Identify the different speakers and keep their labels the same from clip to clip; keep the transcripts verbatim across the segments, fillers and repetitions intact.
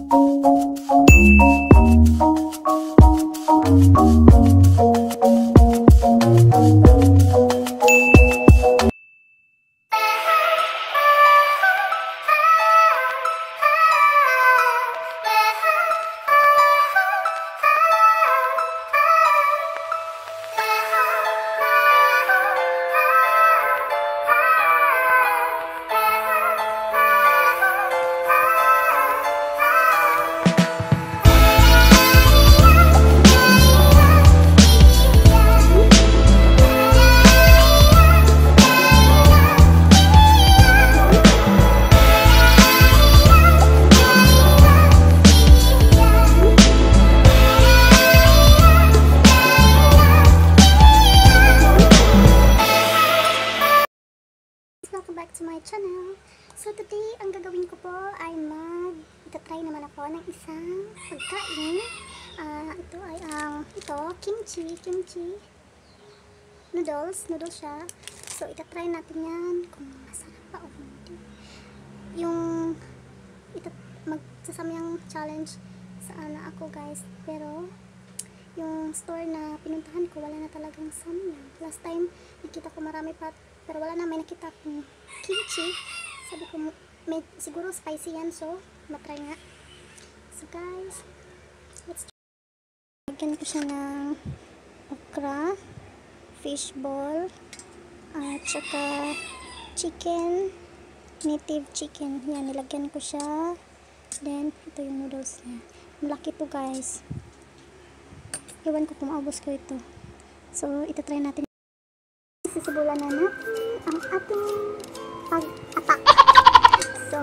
Speaker 1: Welcome back to my channel. So today, ang gagawin ko po ay mag-try naman ako ng isang pagkain. Uh, ito ay ang, uh, ito, kimchi, kimchi noodles, noodles siya. So itatry natin yan kung masarap pa o hindi. Yung, ito, magsasamyang challenge sa ana ako guys. Pero, yung store na pinuntahan ko, wala na talagang samyang. Last time, nakita ko marami pa. Pero wala na, may nakita akong kimchi. Sabi ko, may, siguro spicy yan. So, matry nga. So guys, let's try. Lagyan ko siya ng okra, fishball, at saka chicken, native chicken. Yan, nilagyan ko siya. Then, ito yung noodles niya. Malaki to guys. Iwan ko kung maubos ko ito. So, itatry natin. Sisibulan na natin ang ating pag-atak. So,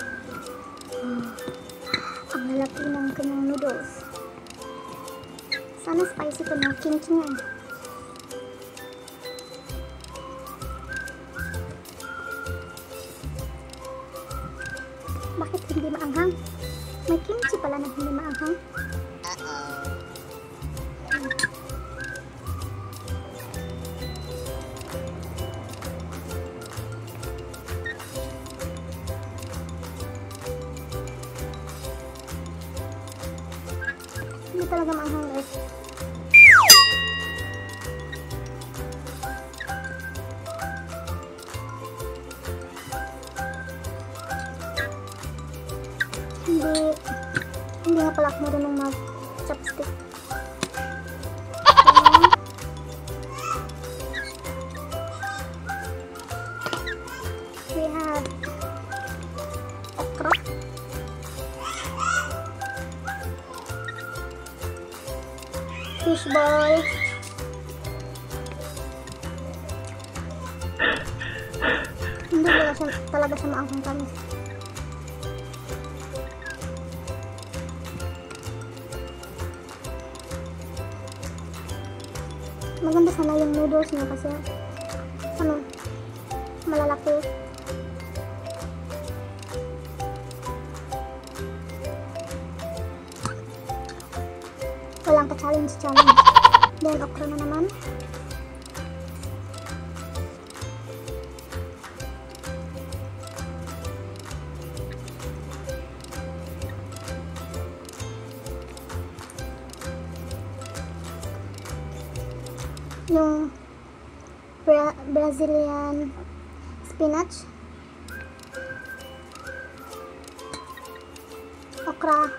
Speaker 1: hmm, ang lalaki ng kanyang noodles. Sana spicy to na kimchi nga eh. Bakit hindi maanghang? May kimchi pala na hindi maanghang. Hindi talaga maanghang guys. Hindi, hindi nga pala ako marunong mag-chopstick. So, we have okra. Fishball. Hindi talaga siya, talaga siya maanghang kami. Maganda sana yung noodles niya kasi ano, malalaki. Walang ka-challenge challenge. Then okra na naman. Yung Bra Brazilian spinach, okra.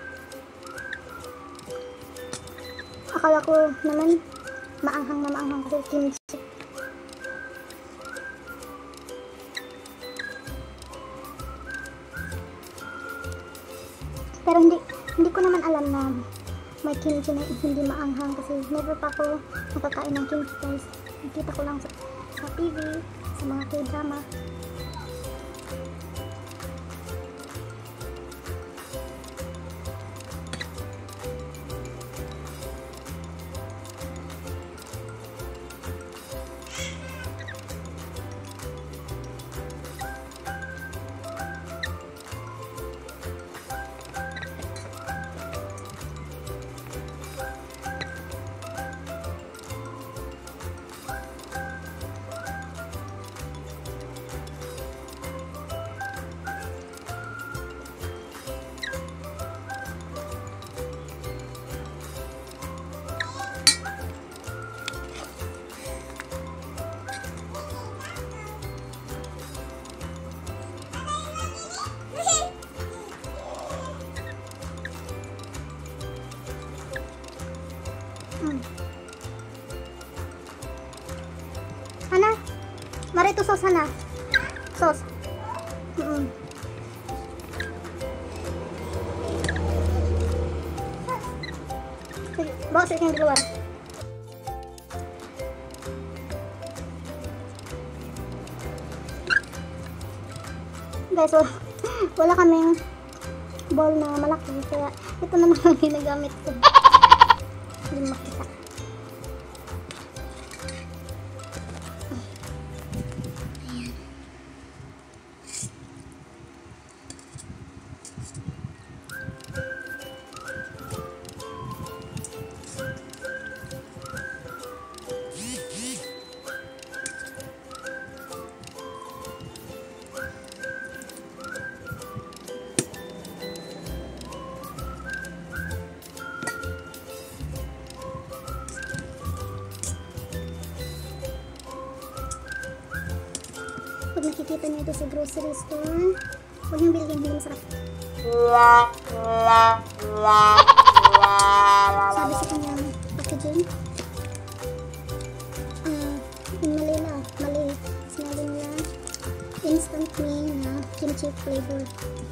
Speaker 1: Akala ko naman maanghang na maanghang kasi kimchi. Pero hindi hindi ko naman alam na may kimchi na hindi maanghang kasi never pa ako nakakain ng kimchi guys. Nakita ko lang sa, sa T V, sa mga K-drama. Mm. Hana? Marito sauce, Hana? Sauce. Mm-mm. Sige, bawa sa inyong dalawa. Guys, so, wala kaming bowl na malaki, kaya ito na naman ginagamit ko. Hindi makita. Ayan. Pag nakikita niyo ito sa grocery store, huwag niyong bilhin, hindi masarap. Sabi sa kanyang packaging, uh, in Manila, mali, sinabi nila, instant me na kimchi flavor.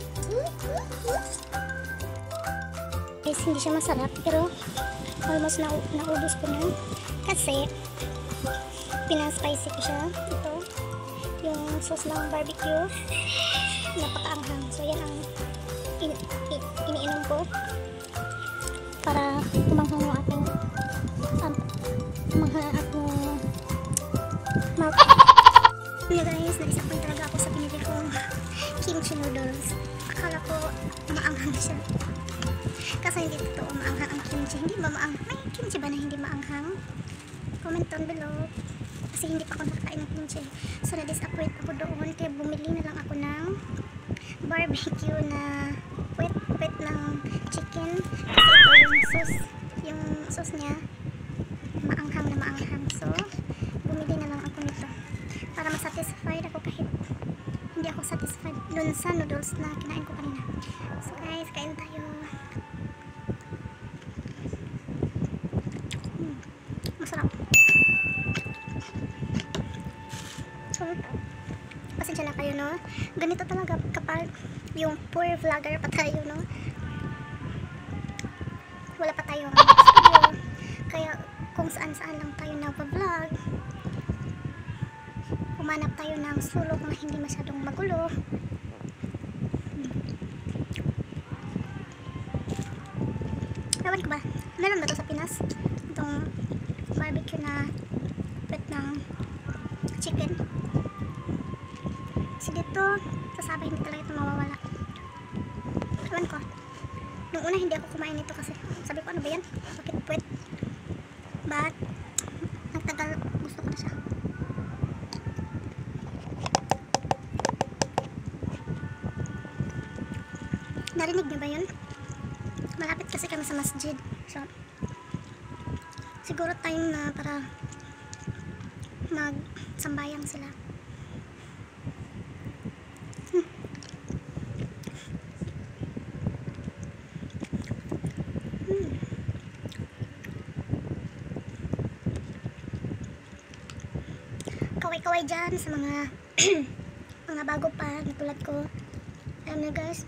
Speaker 1: Guys, hindi siya masarap, pero almost na naubos ko na kasi pinaspicy ko siya. Ito yung sauce ng barbecue, napakaanghang. So yan ang in, in, iniinom ko para tumanghang yung ating um, tumanghang ang ating mouth. Yeah guys, na-disappoint talaga ako sa pinili kong kimchi noodles. Akala ko maanghang siya kasi hindi totoo maanghang ang kimchi. Hindi ba maanghang? May kimchi ba na hindi maanghang? Comment down below. Kasi hindi pa ako nakakain ng kimchi. So na-disappoint ako doon, kaya bumili na lang ako ng barbecue na wet wet ng chicken. Kasi ito yung sauce, yung sauce niya maanghang na maanghang. So bumili na lang ako nito para masatisfied ako kahit hindi ako satisfied dun sa noodles na kinain ko kanina. So guys, kain tayo. Hmm, masarap. So, pasensya na kayo, no? Ganito talaga kapag yung poor vlogger pa tayo, no? Wala pa tayong studio. Kaya kung saan-saan lang tayo nag-vlog, umanap tayo ng sulok na hindi masyadong magulo. Ewan ko ba? Meron ba ito sa Pinas? Itong barbecue na wet ng chicken. Kasi dito, sasabi hindi talaga ito mawawala. Ewan ko. Nung una hindi ako kumain nito kasi sabi ko ano ba yan? Bakit puwet? But, nagtagal gusto ko na siya. Narinig niyo ba yun? Malapit kasi kami sa masjid. So, siguro time na para mag-sambayang sila. Hmm. Hmm. Kaway-kaway dyan sa mga mga bago pa na tulad ko. Alam niyo guys,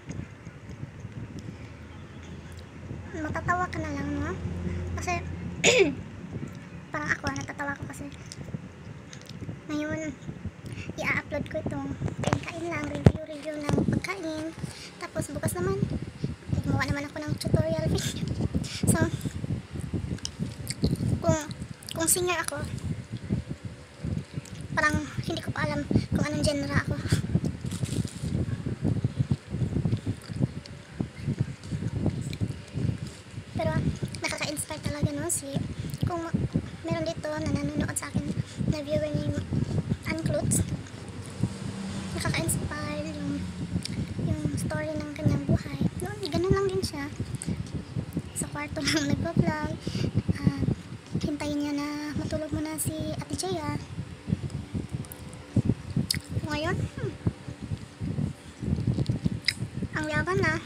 Speaker 1: matatawa ka na lang, no? Kasi parang ako, natatawa ko kasi ngayon i-upload ko itong kain-kain lang, review-review ng pagkain. Tapos bukas naman gumawa naman ako ng tutorial video. So kung kung singer ako, parang hindi ko pa alam kung anong genre ako. Pero nakaka-inspire talaga, no? Si, kung meron dito na nanonood sa akin na viewer ni Unclothes, nakaka-inspire yung yung story ng kanyang buhay. No, ganun lang din siya. Sa kwarto lang nagpa-vlog. Uh, hintayin niya na matulog muna si Ate Jaya. Ngayon, hmm, ang yaman na.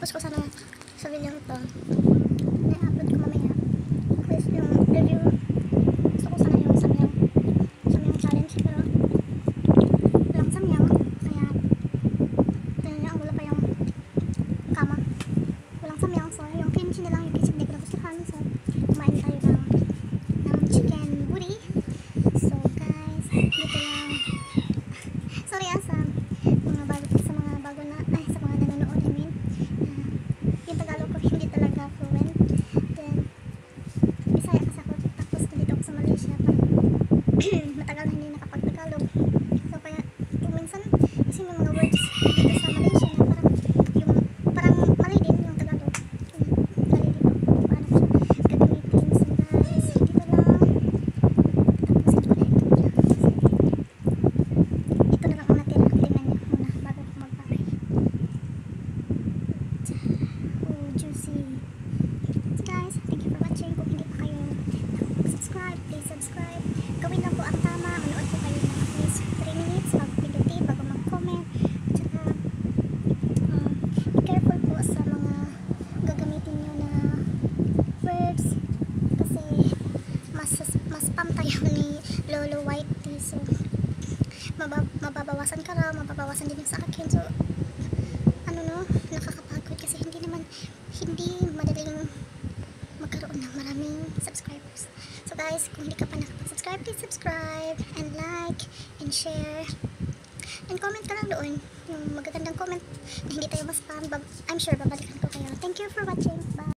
Speaker 1: i-post ko sana sa video to. Na-upload ko mamaya. Please yung review. Gusto ko sana yung samyang samyang challenge pero walang samyang. Kaya tingnan niyo, ang wala pa yung kama. Walang samyang. So yung kimchi na lang yung kimchi. Hindi ko nagustuhan. So kumain tayo ng, ng chicken buri. So guys, dito lang. Sorry asa. Mga bago sa mga bago na ay sa mga nanonood I mean. Uh, yung Tagalog ko hindi talaga fluent. Then Bisaya kasi ako tapos dito ako sa Malaysia parang matagal na hindi nakapag-Tagalog. So kaya kung minsan kasi may mga words dito sa Malaysia na parang yung parang mali din yung Tagalog. Kaya mali dito. Paano ko siya gagamitin. So guys, dito lang. Tapusin ko na ito. Ito na lang ang natira. Tingnan niyo muna bago ko magpapay. Oh, juicy. So guys, thank you for watching. Kung hindi pa kayo subscribe, please subscribe. Gawin lang po ang tama. Manood po kayo ng at least three minutes bago pindutin, bago mag-comment. At saka, um, be careful po sa mga gagamitin nyo na words. Kasi, mas, mas spam tayo ni Lolo Whitey. So, mabab mababawasan ka raw, mababawasan din yung sa akin. So, ano no, nakakapagod kasi hindi naman, hindi madaling magkaroon ng maraming subscribers. So guys, kung hindi ka pa nakapag-subscribe, please subscribe and like and share and comment ka lang doon yung magagandang comment na hindi tayo ma-spam. I'm sure babalikan ko kayo. Thank you for watching. Bye!